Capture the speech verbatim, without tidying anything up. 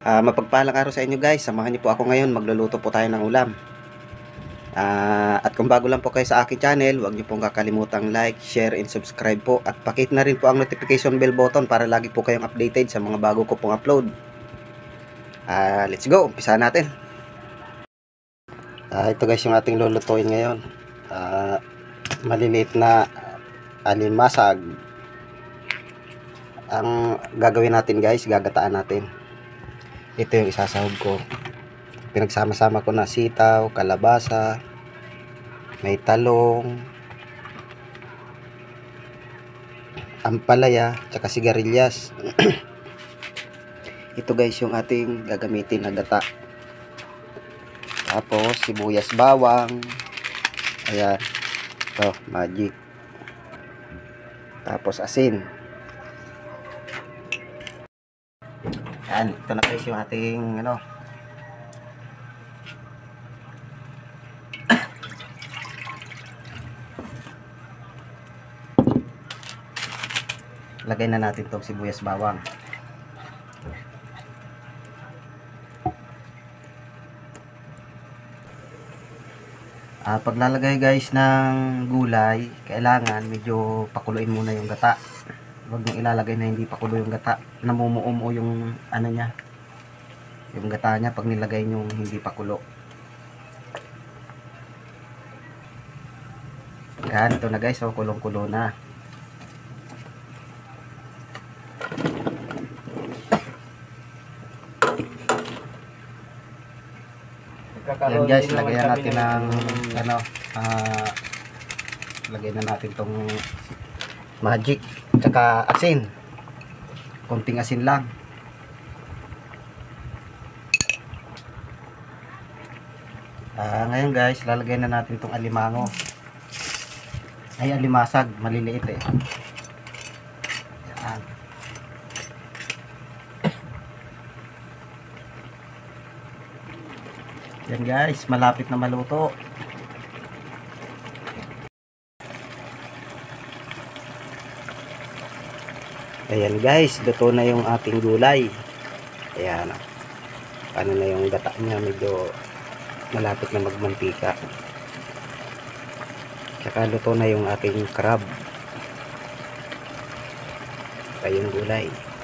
Uh, mapagpalang araw sa inyo guys. Samahan niyo po ako ngayon. Magluluto po tayo ng ulam. Uh, at kung bago lang po kayo sa aking channel, huwag niyo pong kakalimutang like, share, and subscribe po. At pakit na rin po ang notification bell button para lagi po kayong updated sa mga bago ko pong upload. Uh, let's go. Umpisa natin. Uh, ito guys yung ating lulutuin ngayon. Uh, maliliit na alimasag. Ang gagawin natin guys, gagataan natin. Ito yung isasahog ko. Pinagsama-sama ko na sitaw, kalabasa, may talong, ampalaya, tsaka sigarilyas. Ito guys yung ating gagamitin na gata. Tapos sibuyas bawang. Ayan. Ito, magic. Tapos asin. Yan, ito na guys yung ating ano. Lagay na natin itong sibuyas bawang. Ah, paglalagay guys ng gulay, kailangan medyo pakuluin muna yung gata. Huwag nyo ilalagay na hindi pakulo yung gata. Namumuo yung ano niya. Yung gata niya pag nilagay nyo hindi pakulo. Yan, ito na guys. So, kulong-kulo na. Yan guys, lagyan natin ng ano, uh, lagyan na natin tong magic tsaka asin, konting asin lang. Uh, ngayon guys, lalagyan na natin tong alimango, ay alimasag, maliliit eh. Yan. Yan guys, malapit na maluto. Ayan guys, luto na yung ating gulay. Ayan. Ano na yung gata niya, medyo malapit na magmantika. Tsaka luto na yung ating crab. Ayan yung gulay.